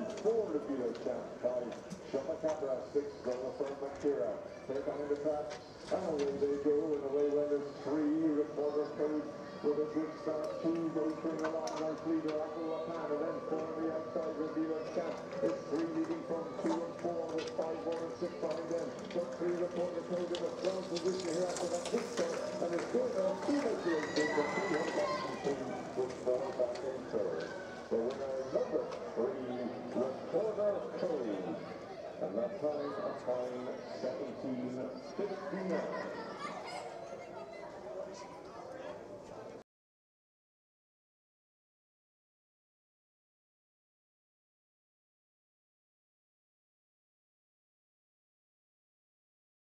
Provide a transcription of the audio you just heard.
4 to beat a champ by Shamacabra, 6 from Makira. They're behind the track, and away they go, and away went is 3, Reporter Code with a good start, 2 goes string along, nice leader, Uncle Lapan, and then 4 on the outside, Revealer Champ. It's 3 leading from 2 and 4, with 5 more and 6 behind them. But 3 Reporter Code in a strong position here after that quick start, and it's good, and Steven Fields takes a 300 with 4 back in third. The winner is number 3, Reporter Code. And that time a fine 17:59.